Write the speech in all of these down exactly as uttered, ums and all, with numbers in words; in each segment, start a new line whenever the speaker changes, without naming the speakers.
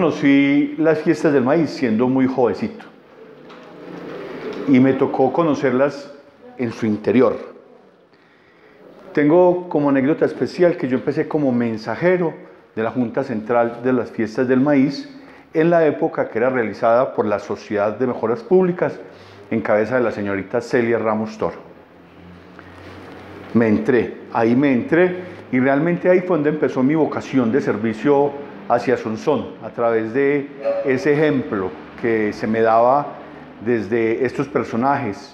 conocí las fiestas del maíz siendo muy jovencito y me tocó conocerlas en su interior. Tengo como anécdota especial que yo empecé como mensajero de la Junta Central de las Fiestas del Maíz en la época que era realizada por la Sociedad de Mejoras Públicas en cabeza de la señorita Celia Ramos Toro. Me entré, ahí me entré y realmente ahí fue donde empezó mi vocación de servicio hacia Sonsón, a través de ese ejemplo que se me daba desde estos personajes: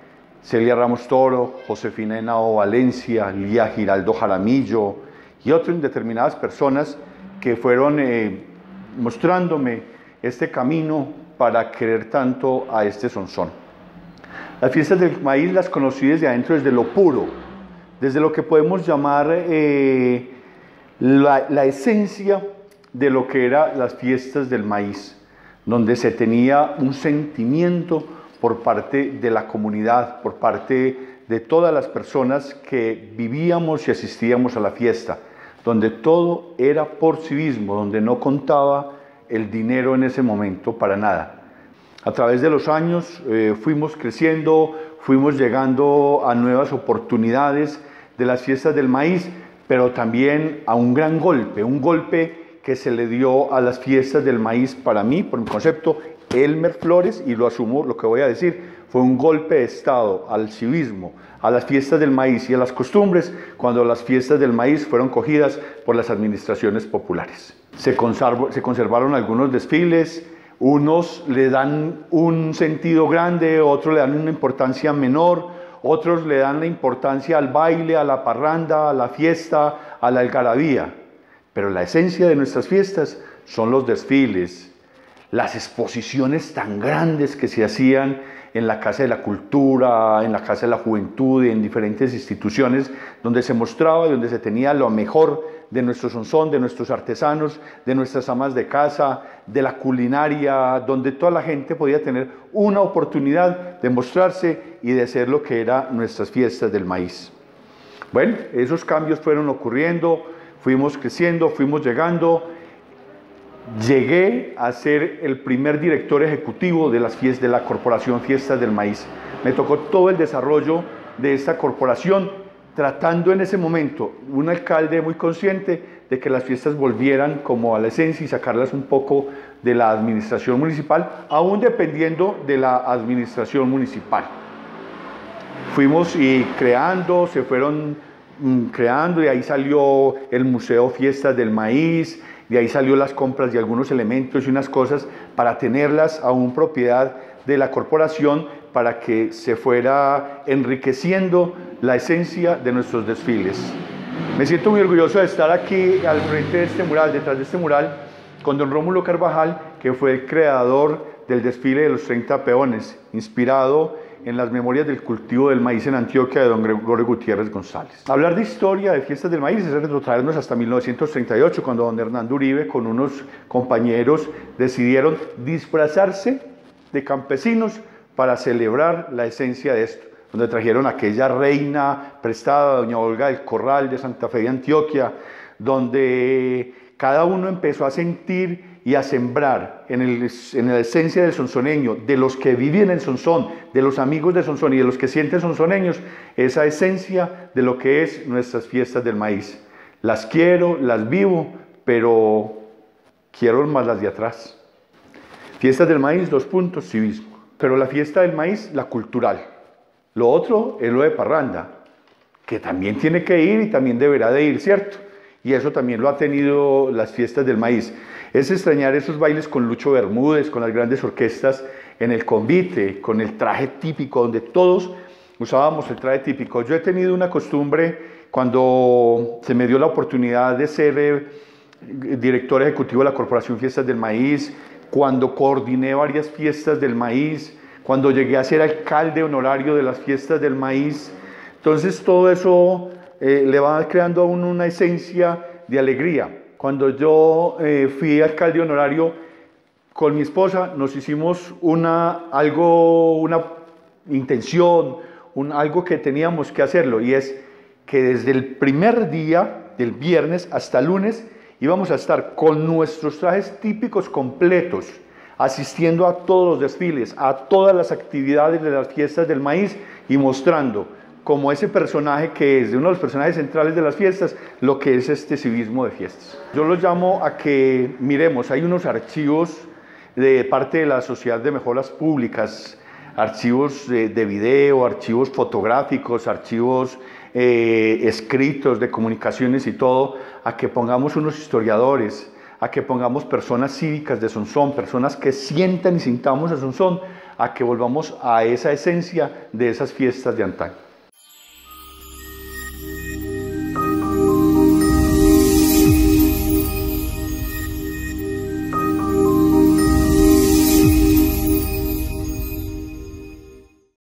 Celia Ramos Toro, Josefina Henao Valencia, Lía Giraldo Jaramillo y otras determinadas personas que fueron eh, mostrándome este camino para querer tanto a este Sonsón. Las fiestas del maíz las conocí desde adentro, desde lo puro, desde lo que podemos llamar eh, la, la esencia de lo que eran las fiestas del maíz, donde se tenía un sentimiento por parte de la comunidad, por parte de todas las personas que vivíamos y asistíamos a la fiesta, donde todo era por civismo, donde no contaba el dinero en ese momento para nada. A través de los años eh, fuimos creciendo, fuimos llegando a nuevas oportunidades de las fiestas del maíz, pero también a un gran golpe, un golpe que se le dio a las fiestas del maíz para mí, por mi concepto, Elmer Flores, y lo asumo lo que voy a decir, fue un golpe de Estado al civismo, a las fiestas del maíz y a las costumbres, cuando las fiestas del maíz fueron cogidas por las administraciones populares. Se, conservo, se conservaron algunos desfiles, unos le dan un sentido grande, otros le dan una importancia menor, otros le dan la importancia al baile, a la parranda, a la fiesta, a la algarabía. Pero la esencia de nuestras fiestas son los desfiles, las exposiciones tan grandes que se hacían en la Casa de la Cultura, en la Casa de la Juventud y en diferentes instituciones, donde se mostraba y donde se tenía lo mejor de nuestro Sonsón, de nuestros artesanos, de nuestras amas de casa, de la culinaria, donde toda la gente podía tener una oportunidad de mostrarse y de ser lo que eran nuestras fiestas del maíz. Bueno, esos cambios fueron ocurriendo, fuimos creciendo, fuimos llegando. Llegué a ser el primer director ejecutivo de, las fiestas, de la Corporación Fiestas del Maíz. Me tocó todo el desarrollo de esta corporación, tratando en ese momento, un alcalde muy consciente de que las fiestas volvieran como a la esencia y sacarlas un poco de la administración municipal, aún dependiendo de la administración municipal. Fuimos y creando, se fueron mm, creando, y ahí salió el Museo Fiestas del Maíz. De ahí salió las compras de algunos elementos y unas cosas para tenerlas aún propiedad de la corporación, para que se fuera enriqueciendo la esencia de nuestros desfiles. Me siento muy orgulloso de estar aquí al frente de este mural, detrás de este mural, con don Rómulo Carvajal, que fue el creador del desfile de los treinta peones, inspirado en las memorias del cultivo del maíz en Antioquia de don Gregorio Gutiérrez González. Hablar de historia de fiestas del maíz es retrotraernos hasta mil novecientos treinta y ocho, cuando don Hernando Uribe con unos compañeros decidieron disfrazarse de campesinos para celebrar la esencia de esto, donde trajeron a aquella reina prestada, doña Olga del Corral de Santa Fe de Antioquia, donde cada uno empezó a sentir y a sembrar en, el, en la esencia del sonsoneño, de los que viven en Sonsón, de los amigos de Sonsón y de los que sienten sonsoneños, esa esencia de lo que es nuestras fiestas del maíz. Las quiero, las vivo, pero quiero más las de atrás. Fiestas del maíz, dos puntos, civismo. Pero la fiesta del maíz, la cultural. Lo otro es lo de parranda, que también tiene que ir y también deberá de ir, ¿cierto? Y eso también lo ha tenido las fiestas del maíz. Es extrañar esos bailes con Lucho Bermúdez, con las grandes orquestas en el convite, con el traje típico, donde todos usábamos el traje típico. Yo he tenido una costumbre, cuando se me dio la oportunidad de ser eh, director ejecutivo de la Corporación Fiestas del Maíz, cuando coordiné varias fiestas del maíz, cuando llegué a ser alcalde honorario de las fiestas del maíz. Entonces todo eso eh, le va creando a uno una esencia de alegría. Cuando yo eh, fui alcalde honorario con mi esposa, nos hicimos una, algo, una intención, un, algo que teníamos que hacerlo, y es que desde el primer día, del viernes hasta el lunes, íbamos a estar con nuestros trajes típicos completos, asistiendo a todos los desfiles, a todas las actividades de las fiestas del maíz y mostrando como ese personaje que es de uno de los personajes centrales de las fiestas, lo que es este civismo de fiestas. Yo los llamo a que miremos, hay unos archivos de parte de la Sociedad de Mejoras Públicas, archivos de, de video, archivos fotográficos, archivos eh, escritos de comunicaciones y todo, a que pongamos unos historiadores, a que pongamos personas cívicas de Sonsón, personas que sientan y sintamos a Sonsón, a que volvamos a esa esencia de esas fiestas de antaño.